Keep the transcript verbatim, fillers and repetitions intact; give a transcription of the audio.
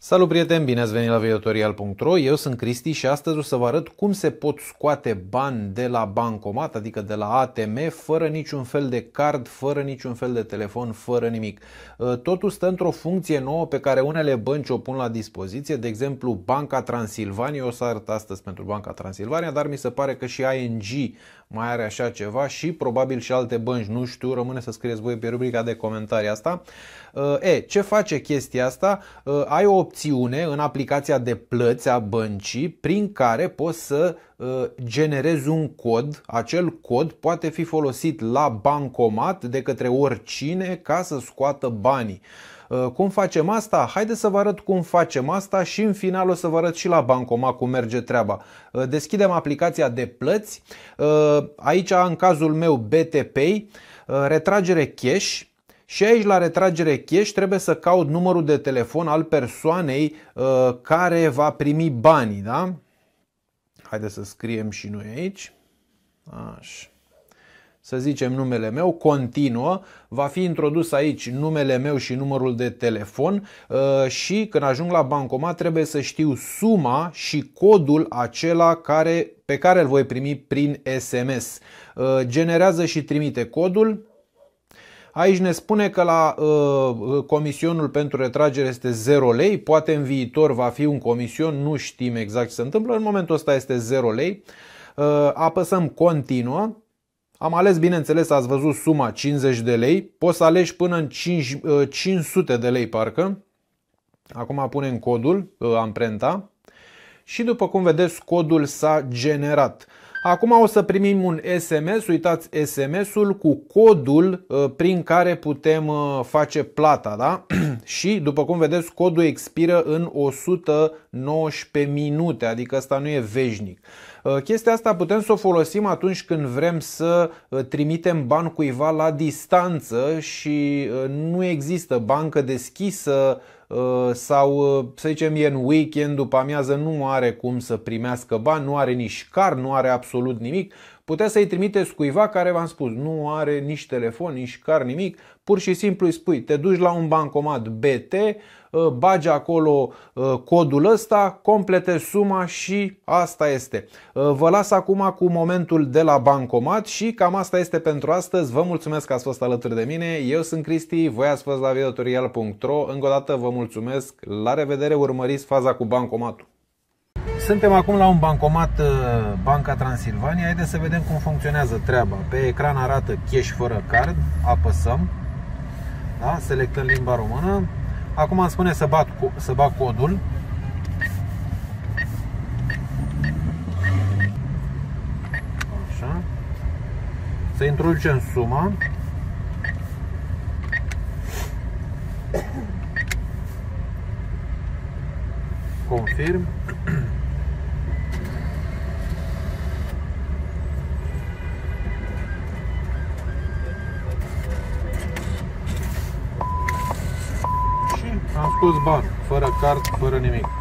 Salut prieteni, bine ați venit la videotutorial punct ro. Eu sunt Cristi și astăzi o să vă arăt cum se pot scoate bani de la bancomat, adică de la A T M, fără niciun fel de card, fără niciun fel de telefon, fără nimic. Totul stă într-o funcție nouă pe care unele bănci o pun la dispoziție, de exemplu Banca Transilvania. O să arăt astăzi pentru Banca Transilvania, dar mi se pare că și I N G mai are așa ceva și probabil și alte bănci, nu știu, rămâne să scrieți voi pe rubrica de comentarii asta. E, ce face chestia asta? Ai o opțiune în aplicația de plăți a băncii prin care poți să generezi un cod. Acel cod poate fi folosit la bancomat de către oricine ca să scoată banii. Cum facem asta? Haideți să vă arăt cum facem asta și în final o să vă arăt și la bancomat cum merge treaba. Deschidem aplicația de plăți. Aici, în cazul meu, B T Pay, retragere cash. Și aici la retragere cash trebuie să caut numărul de telefon al persoanei uh, care va primi banii, da? Haideți să scriem și noi aici. Așa. Să zicem numele meu, continuă, va fi introdus aici numele meu și numărul de telefon uh, și când ajung la bancomat trebuie să știu suma și codul acela care, pe care îl voi primi prin S M S. Uh, generează și trimite codul. Aici ne spune că la uh, comisionul pentru retragere este zero lei, poate în viitor va fi un comision, nu știm exact ce se întâmplă, în momentul ăsta este zero lei. Uh, apăsăm continuă, am ales, bineînțeles, ați văzut suma cincizeci de lei, poți să alegi până în cinci, uh, cinci sute de lei parcă. Acum punem codul, uh, amprenta și după cum vedeți codul s-a generat. Acum o să primim un S M S, uitați S M S-ul cu codul prin care putem face plata, da? Și după cum vedeți codul expiră în o sută nouăsprezece minute, adică asta nu e veșnic. Chestia asta putem să o folosim atunci când vrem să trimitem bani cuiva la distanță și nu există bancă deschisă sau, să zicem, e în weekend, după amiază, nu are cum să primească bani, nu are nici card, nu are absolut nimic. Puteți să-i trimiteți cuiva care, v-am spus, nu are nici telefon, nici card, nimic. Pur și simplu îi spui, te duci la un bancomat B T, bagi acolo codul ăsta, completezi suma și asta este. Vă las acum cu momentul de la bancomat și cam asta este pentru astăzi. Vă mulțumesc că ați fost alături de mine. Eu sunt Cristi, voi ați fost la videotutorial punct ro. Încă o dată vă mulțumesc. La revedere, urmăriți faza cu bancomatul. Suntem acum la un bancomat Banca Transilvania. Haideți să vedem cum funcționează treaba. Pe ecran arată cash fără card. Apăsăm. Da? Selectăm limba română. Acum îmi spune să bat, să bat codul. Așa. Să introducem suma. Confirm. Am scos bani, fără card, fără nimic.